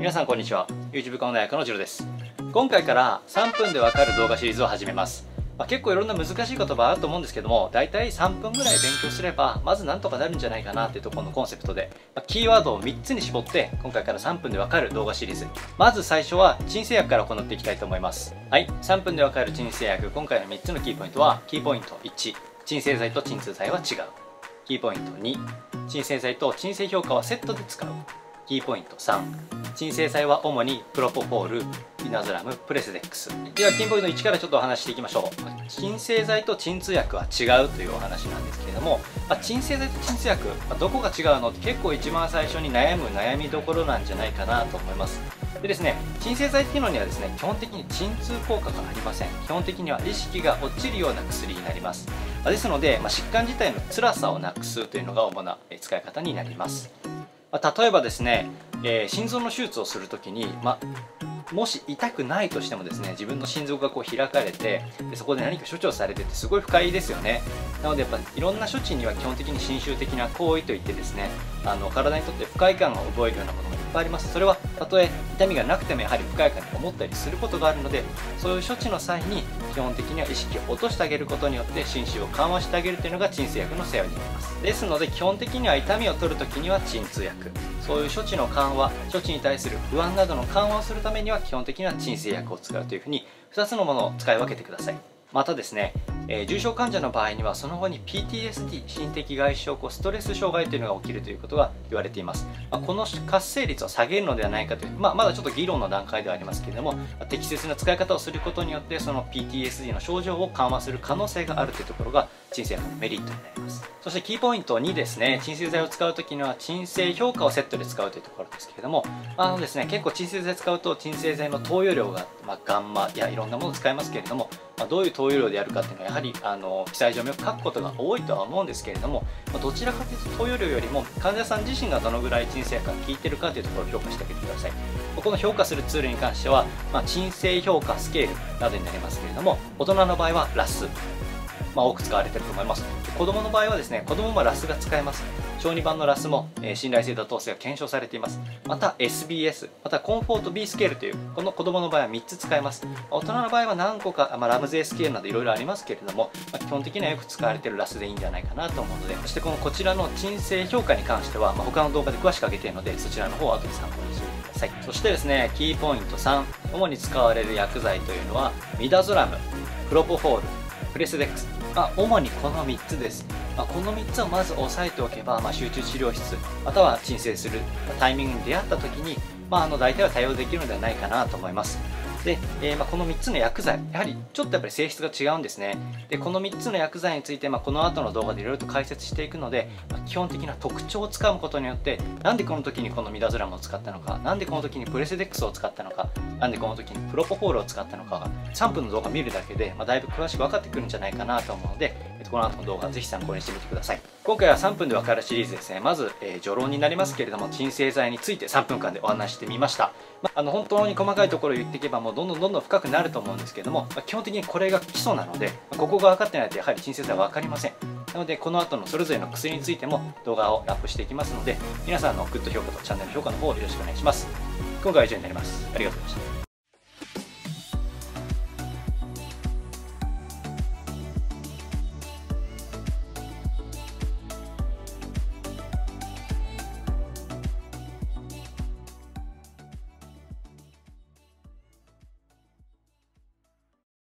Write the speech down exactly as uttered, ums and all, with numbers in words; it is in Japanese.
皆さんこんにちは。 YouTube 講大学のジロです。今回からさんぷんでわかる動画シリーズを始めます。まあ、結構いろんな難しい言葉あると思うんですけども、だいたいさんぷんぐらい勉強すればまずなんとかなるんじゃないかなっていうところのコンセプトで、まあ、キーワードをみっつに絞って今回からさんぷんでわかる動画シリーズ、まず最初は鎮静薬から行っていきたいと思います。はい、さんぷんでわかる鎮静薬、今回のみっつのキーポイントは、キーポイントいち、鎮静剤と鎮痛剤は違う。キーポイントに、鎮静剤と鎮静評価はセットで使う。キーポイントさん、鎮静剤は主にプロポフォール、イナズラム、プレセデックス。ではキーポイントいちからちょっとお話ししていきましょう。鎮静剤と鎮痛薬は違うというお話なんですけれども、まあ、鎮静剤と鎮痛薬、まあ、どこが違うのって結構一番最初に悩む悩みどころなんじゃないかなと思います。でですね、鎮静剤っていうのにはですね、基本的に鎮痛効果がありません。基本的には意識が落ちるような薬になります。ですので、まあ、疾患自体の辛さをなくすというのが主な使い方になります。まあ、例えばですね、えー、心臓の手術をするときに、まあ、もし痛くないとしてもですね、自分の心臓がこう開かれて、でそこで何か処置をされてってすごい不快ですよね。なのでやっぱいろんな処置には基本的に侵襲的な行為といってですね、あの体にとって不快感を覚えるようなものがいっぱいあります。それはたとえ痛みがなくてもやはり不快感に思ったりすることがあるので、そういう処置の際に基本的には意識を落としてあげることによって侵襲を緩和してあげるというのが鎮静薬の作用になります。ですので基本的には痛みを取るときには鎮痛薬、そういう処置の緩和、処置に対する不安などの緩和をするためには基本的には鎮静薬を使うというふうにふたつのものを使い分けてください。またですね、えー、重症患者の場合にはその後に ピーティーエスディー 心的外傷後ストレス障害というのが起きるということが言われています。まあ、この活性率を下げるのではないかという、まあ、まだちょっと議論の段階ではありますけれども、まあ、適切な使い方をすることによってその ピーティーエスディー の症状を緩和する可能性があるというところが鎮静薬のメリットになります。そしてキーポイントにですね、鎮静剤を使うときには鎮静評価をセットで使うというところですけれども、あのですね、結構鎮静剤使うと鎮静剤の投与量が、まあ、ガンマやいろんなものを使いますけれども、まあ、どういう投与量でやるかっていうのはやはりあの記載上面を書くことが多いとは思うんですけれども、まあ、どちらかというと投与量よりも患者さん自身がどのぐらい鎮静薬が効いているかというところを評価してあげてください。この評価するツールに関しては、まあ、鎮静評価スケールなどになりますけれども、大人の場合はラス、まあ、多く使われていると思います。子供の場合はですね、子供もラスが使えます。小児版のラスも、えー、信頼性妥当性が検証されています。また エスビーエス、またコンフォート B スケールという、この子供の場合はみっつ使えます。大人の場合は何個か、まあ、ラムゼイスケールなどいろいろありますけれども、まあ、基本的にはよく使われているラスでいいんじゃないかなと思うので、そしてこのこちらの鎮静評価に関しては、まあ、他の動画で詳しく挙げているので、そちらの方を後で参考にしておいてください。そしてですね、キーポイントさん、主に使われる薬剤というのはミダゾラム、プロポフォール、プレセデックス、まあ、主にこのみっつです。まあ、このみっつをまず押さえておけば、まあ、集中治療室または鎮静するタイミングに出会った時に、まあ、あの大体は対応できるのではないかなと思います。で、えー、まあこのみっつの薬剤、やはりちょっとやっぱり性質が違うんですね。で、このみっつの薬剤について、まあ、この後の動画でいろいろと解説していくので、まあ、基本的な特徴をつかむことによって、なんでこの時にこのミダゾラムを使ったのか、なんでこの時にプレセデックスを使ったのか、なんでこの時にプロポフォールを使ったのかがさんぷんの動画を見るだけで、まあ、だいぶ詳しく分かってくるんじゃないかなと思うので、この後の動画ぜひ参考にしてみてください。今回はさんぷんで分かるシリーズですね。まず、えー、序論になりますけれども、鎮静剤についてさんぷんかんでお話してみました。まあ、あの本当に細かいところを言っていけばもうどんどんどんどん深くなると思うんですけども、まあ、基本的にこれが基礎なので、まあ、ここが分かってないとやはり鎮静剤は分かりません。なのでこの後のそれぞれの薬についても動画をアップしていきますので、皆さんのグッド評価とチャンネル評価の方をよろしくお願いします。今回は以上になります。ありがとうございました。